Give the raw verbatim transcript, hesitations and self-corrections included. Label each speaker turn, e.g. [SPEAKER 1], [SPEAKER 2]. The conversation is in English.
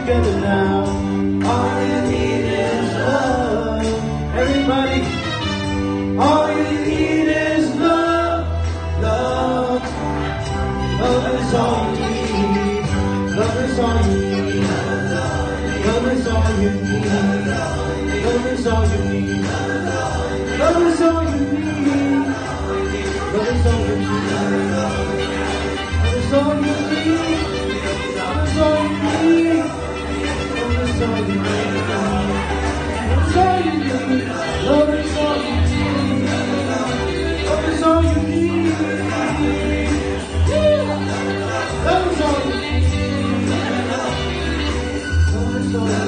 [SPEAKER 1] together now. All you need is love. Everybody, all you need is love. Love. Love is all you need. Love is all you need. Love is all you need. Love is all you need. Love is all you need. Love is all you need. Love is all you need. Love is all you need. Love is all you need. Love is all you need. Love is all you need. Love is all you need. Love is all you need. Love is all you need.